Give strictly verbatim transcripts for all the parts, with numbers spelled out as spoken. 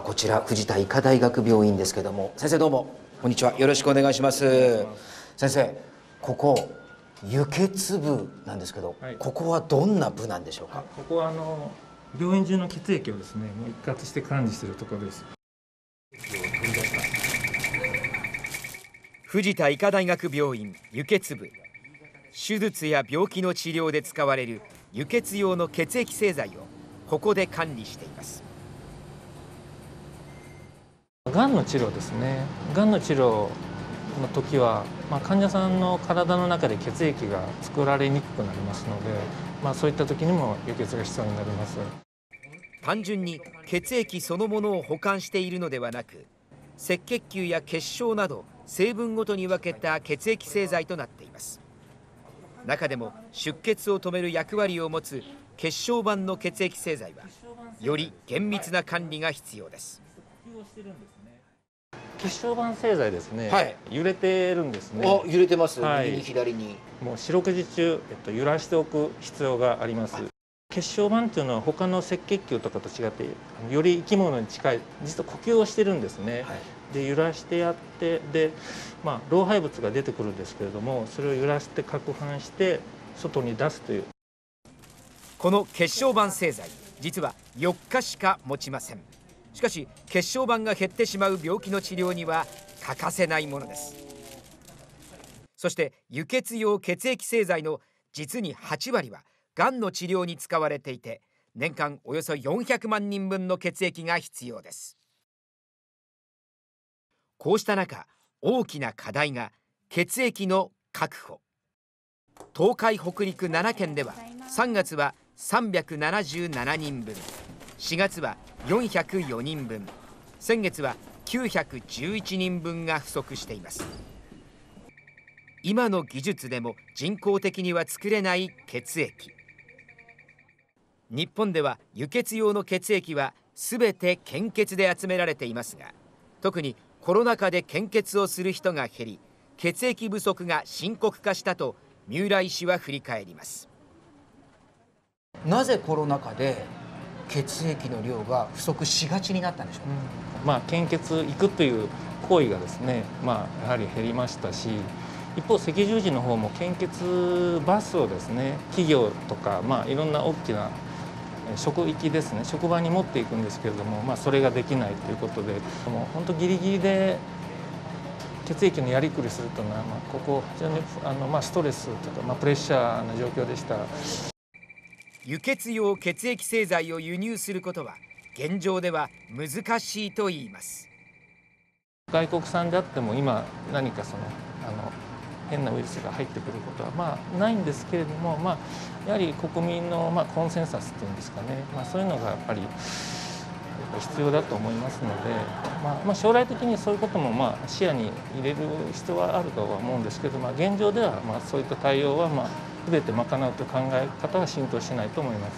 こちら藤田医科大学病院ですけども、先生どうもこんにちは、よろしくお願いします。先生、ここ輸血部なんですけど、はい、ここはどんな部なんでしょうか。 ここはあの病院中の血液をですね、もう一括して管理しているところです。 藤田医科大学病院輸血部、手術や病気の治療で使われる輸血用の血液製剤をここで管理しています。 がんの治療ですね。がんの治療の時は、まあ、患者さんの体の中で血液が作られにくくなりますので、まあ、そういった時にも輸血が必要になります。 単純に血液そのものを保管しているのではなく、赤血球や血小など成分ごとに分けた血液製剤となっています。中でも出血を止める役割を持つ血小板の血液製剤はより厳密な管理が必要です。 血小板製剤ですね、はい、揺れてるんですね。 あ、揺れてます、 はい、 右に左に。 もう四六時中、えっと、揺らしておく必要があります。血小板というのは他の赤血球とかと違ってより生き物に近い、実は呼吸をしてるんですね、はい、で揺らしてやってで、まあ、老廃物が出てくるんですけれども、それを揺らして攪拌して外に出すという。 この血小板製剤、実はよっかしか持ちません。しかし血小板が減ってしまう病気の治療には欠かせないものです。そして輸血用血液製剤の実にはちわりはがんの治療に使われていて、年間およそよんひゃくまんにんぶんの血液が必要です。こうした中、大きな課題が血液の確保。東海北陸ななけんではさんがつはさんびゃくななじゅうななにんぶん、しがつはよんひゃくよにんぶん、先月はきゅうひゃくじゅういちにんぶんが不足しています。今の技術でも人工的には作れない血液。日本では輸血用の血液はすべて献血で集められていますが、特にコロナ禍で献血をする人が減り、血液不足が深刻化したと三浦医師は振り返ります。 なぜコロナ禍で血液の量が不足しがちになったんでしょうか。 うん、まあ、献血行くという行為がですね、まあ、やはり減りましたし、一方赤十字の方も献血バスをですね、企業とか、まあ、いろんな大きな職域ですね、職場に持っていくんですけれども、まあ、それができないということで、もう本当ギリギリで血液のやりくりするというのは、まあ、ここ非常にあの、まあ、ストレスというか、まあ、プレッシャーな状況でした。 輸血用血液製剤を輸入することは現状では難しいといいます。 外国産であっても今何かそのあの変なウイルスが入ってくることはまあないんですけれども、まあ、やはり国民のまあコンセンサスっていうんですかね、まあ、そういうのがやっぱり必要だと思いますので、まあ、まあ将来的にそういうこともまあ視野に入れる必要はあるとは思うんですけど、まあ、現状ではまあそういった対応はまあ全て賄うという考え方は浸透しないと思います。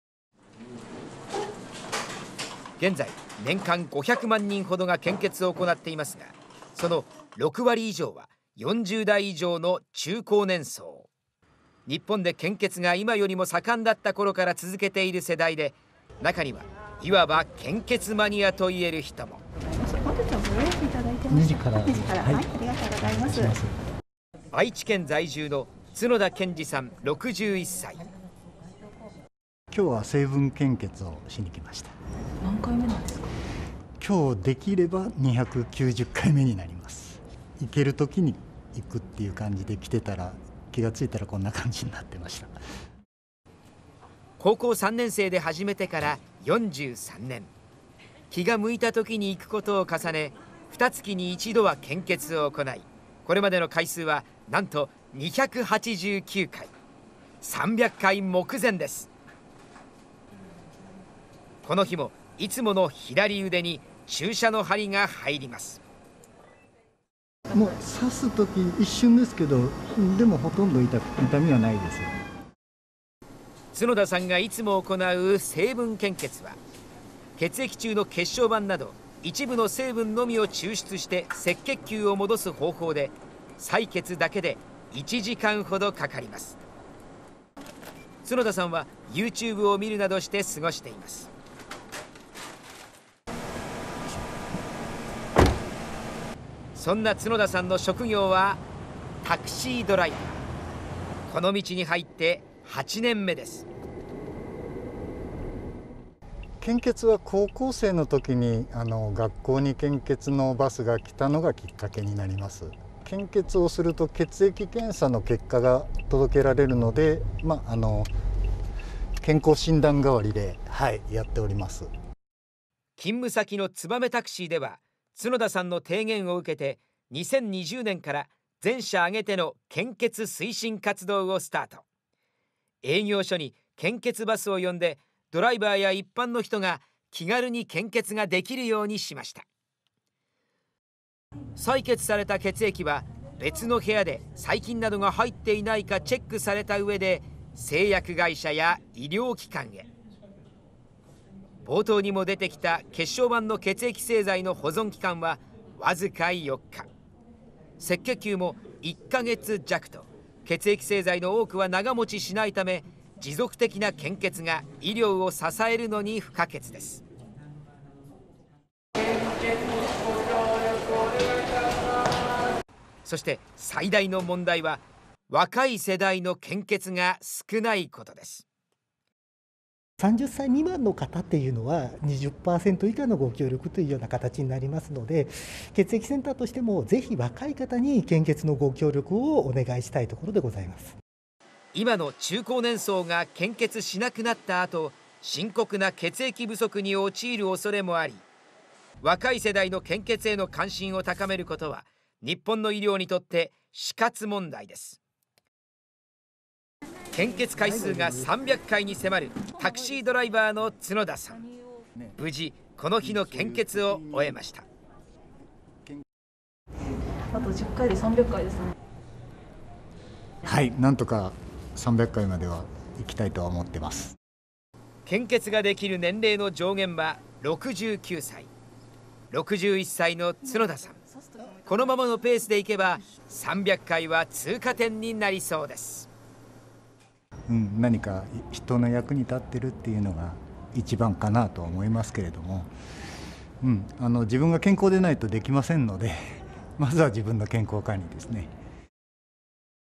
現在年間ごひゃくまんにんほどが献血を行っていますが、そのろくわり以上はよんじゅうだい以上の中高年層。日本で献血が今よりも盛んだった頃から続けている世代で、中にはいわば献血マニアといえる人も。 にじから、はい、ありがとうございます。 愛知県在住の角田健二さんろくじゅういっさい。今日は成分献血をしに来ました。 何回目なんですか？ 今日できればにひゃくきゅうじゅっかいめになります。行ける時に行くっていう感じで来てたら、気がついたらこんな感じになってました。 高校さんねんせいで始めてからよんじゅうさんねん、気が向いた時に行くことを重ね、にがつに一度は献血を行い、これまでの回数はなんとにひゃくはちじゅうきゅうかい、さんびゃっかい目前です。この日もいつもの左腕に注射の針が入ります。 もう刺す時一瞬ですけど、でもほとんど 痛, 痛みはないですよ。 角田さんがいつも行う成分献血は、血液中の血小板など一部の成分のみを抽出して赤血球を戻す方法で、採血だけでいちじかんほどかかります。角田さんは ユーチューブ を見るなどして過ごしています。 そんな角田さんの職業はタクシードライバー。この道に入ってはちねんめです。 献血は高校生の時にあの学校に献血のバスが来たのがきっかけになります。献血をすると血液検査の結果が届けられるので、まあ、あの健康診断代わりで、はい、やっております。 勤務先の燕タクシーでは角田さんの提言を受けてにせんにじゅうねんから全社挙げての献血推進活動をスタート。営業所に献血バスを呼んでドライバーや一般の人が気軽に献血ができるようにしました。採血された血液は別の部屋で細菌などが入っていないかチェックされた上で製薬会社や医療機関へ。冒頭にも出てきた血小板の血液製剤の保存期間はわずかよっか、赤血球もいっかげつじゃくと血液製剤の多くは長持ちしないため持続的な献血が医療を支えるのに不可欠です。そして最大の問題は若い世代の献血が少ないことです。 さんじゅっさい未満の方っていうのは にじゅっパーセント 以下のご協力というような形になりますので、血液センターとしてもぜひ若い方に献血のご協力をお願いしたいところでございます。 今の中高年層が献血しなくなった後、深刻な血液不足に陥る恐れもあり、若い世代の献血への関心を高めることは日本の医療にとって死活問題です。献血回数がさんびゃっかいに迫るタクシードライバーの角田さん、無事この日の献血を終えました。 あとじゅっかいでさんびゃっかいですね。 はい、なんとかさんびゃっかいまでは行きたいとは思ってます。 献血ができる年齢の上限はろくじゅうきゅうさい、ろくじゅういっさいの角田さん、このままのペースでいけばさんびゃっかいは通過点になりそうです。 うん、何か人の役に立ってるっていうのが一番かなとは思いますけれども、うん、あの自分が健康でないとできませんので、まずは自分の健康管理ですね。